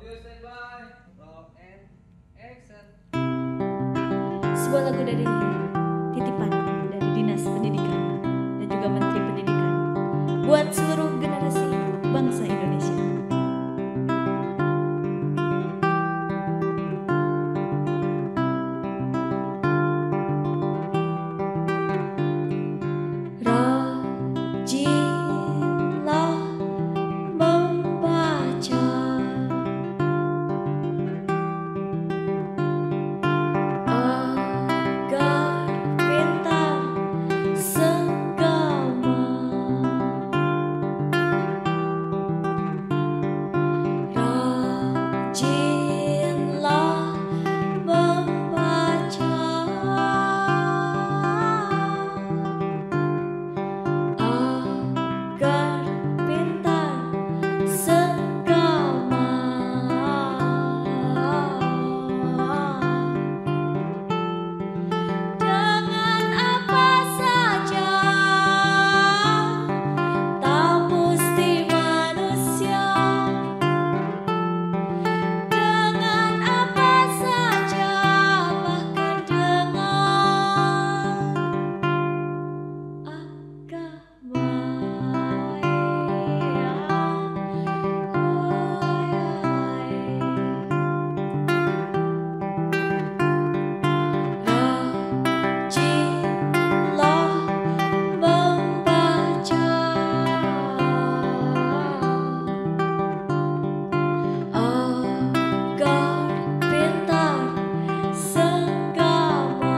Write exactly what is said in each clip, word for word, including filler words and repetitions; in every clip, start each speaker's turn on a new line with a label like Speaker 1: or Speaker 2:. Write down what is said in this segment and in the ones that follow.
Speaker 1: Sebuah lagu dari titipan dari Dinas Pendidikan dan juga Menteri Pendidikan buat seluruh generasi bangsa Indonesia. Rajinlah membaca agar pintar seagama. Rajinlah membaca agar pintar seagama. Dengan apa saja, tak mesti manusia. Dengan apa saja, bahkan dengan agama. Rajinlah membaca agar pintar seagama.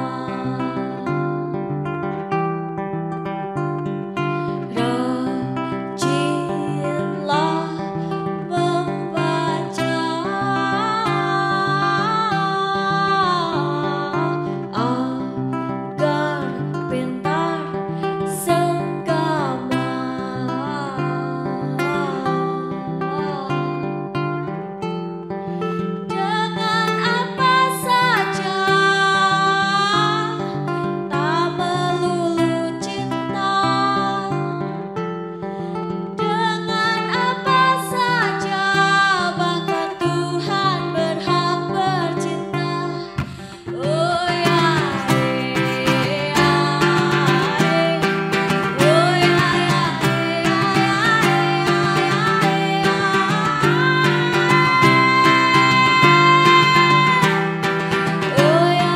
Speaker 1: Rajinlah membaca agar pintar seagama. Dengan apa saja, tak melulu cinta. Dengan apa saja, bahkan Tuhan berhak bercinta. Oh ya, ya, oh ya, oh ya,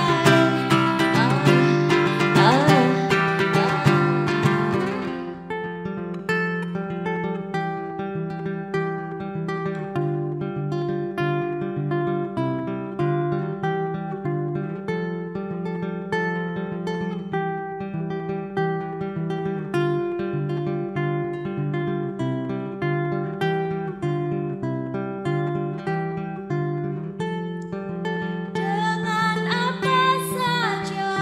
Speaker 1: dengan apa saja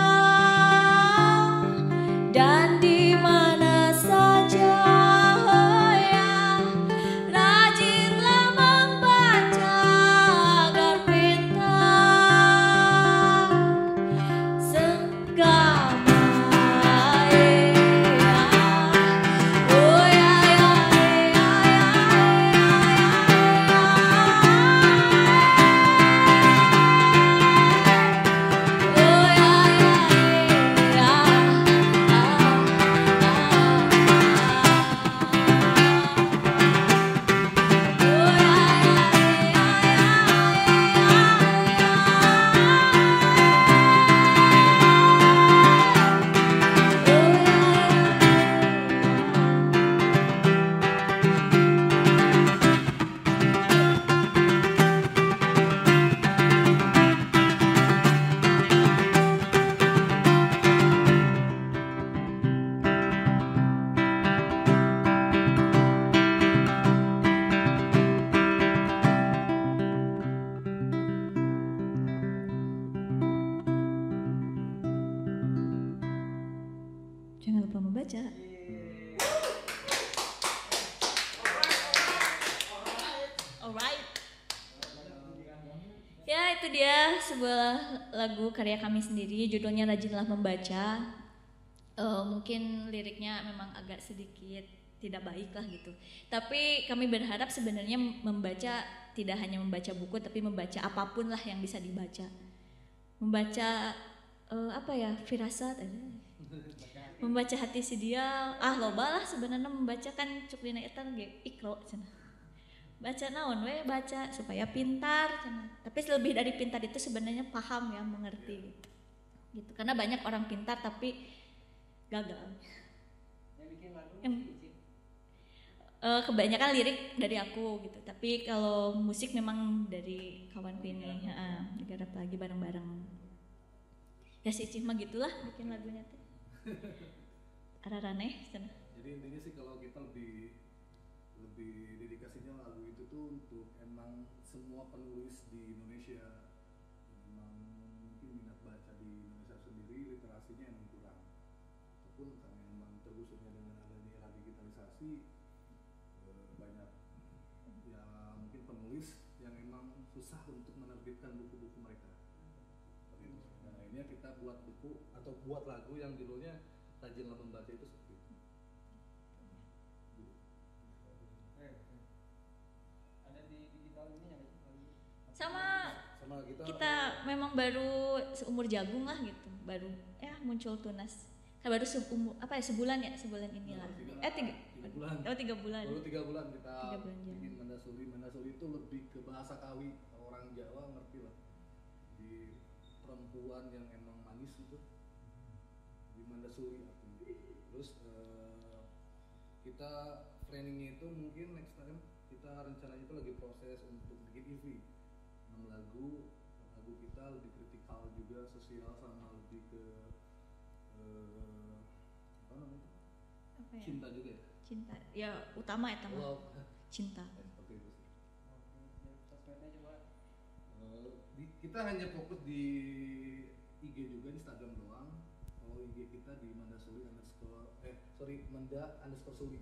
Speaker 1: dan di mana saja. Oh ya, rajinlah membaca agar pintar seagama. Oh ya, ya, ya, jangan lupa membaca. Alright. Ya, itu dia sebuah lagu karya kami sendiri, judulnya Rajinlah Membaca. Eh, mungkin liriknya memang agak sedikit tidak baik lah gitu. Tapi kami berharap sebenarnya membaca tidak hanya membaca buku, tapi membaca apapun lah yang bisa dibaca. Membaca uh, apa ya, firasat, membaca hati si dia. Ah loba lah sebenarnya membaca kan cuk dina eta ge ikro cenah. Baca naon we, baca supaya pintar cenah. Tapi lebih dari pintar itu sebenarnya paham ya, mengerti gitu. Gitu. Karena banyak orang pintar tapi gagal. Yang bikin lagu yang, uh, kebanyakan lirik dari aku gitu, tapi kalau musik memang dari kawanku ini, uh, digarap lagi bareng-bareng. Ya si Cih mah gitulah bikin lagunya teh. Araraneh cenah.
Speaker 2: Jadi intinya sih kalau kita lebih lebih dedikasinya lagu itu tuh untuk emang semua penulis di Indonesia, memang mungkin minat baca di Indonesia sendiri literasinya emang kurang, ataupun karena memang tergusurnya dengan adanya era digitalisasi, banyak ya mungkin penulis yang emang susah untuk menerbitkan buku-buku mereka. Nah akhirnya kita buat buku atau buat lagu yang judulnya Rajinlah Membaca itu seperti itu.
Speaker 3: Ada di digital ini ya?
Speaker 1: Sama,
Speaker 2: sama kita,
Speaker 1: kita memang baru seumur jagung lah gitu, baru ya muncul Tunas. Kan baru seumur apa ya, sebulan ya, sebulan inilah.
Speaker 2: Nah,
Speaker 1: eh tiga,
Speaker 2: tiga bulan.
Speaker 1: Oh tiga bulan.
Speaker 2: Baru tiga bulan kita
Speaker 1: tiga bulan
Speaker 2: bikin Mandasuri. Mandasuri itu lebih ke bahasa Kawi, orang Jawa ngerti lah. Di perempuan yang emang manis itu, di Mandasuri aku. Terus uh, kita trainingnya itu mungkin next time kita rencananya itu lagi proses untuk bikin E V enam lagu. Lagu kita lebih kritikal juga, sosial, sama lebih ke uh, apa namanya?
Speaker 1: Apa ya?
Speaker 2: Cinta juga ya?
Speaker 1: Cinta, ya utama ya utama.
Speaker 2: Oh.
Speaker 1: Cinta.
Speaker 2: Ya, seperti itu sih.
Speaker 3: Sosmednya coba.
Speaker 2: Uh, di, kita hanya fokus di I G juga, Instagram doang. Kalau I G kita di Mandasuri underscore eh sorry Manda underscore Suri.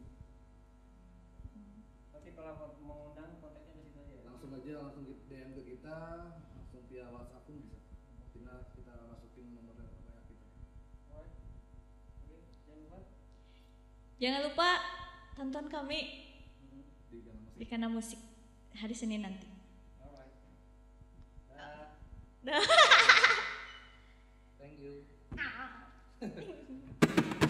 Speaker 3: Nanti kalau mau undang kontaknya di situ aja.
Speaker 2: Langsung aja langsung D M ke kita, langsung via WhatsApp pun bisa. Kita kita masukin nomor W A kita.
Speaker 3: Alright. Oke, jangan lupa.
Speaker 1: Jangan lupa tonton kami
Speaker 2: Di Kana Musik.
Speaker 1: di Kana Musik hari Senin nanti.
Speaker 3: Alright.
Speaker 1: Dah.
Speaker 2: Thank you.
Speaker 1: Ah.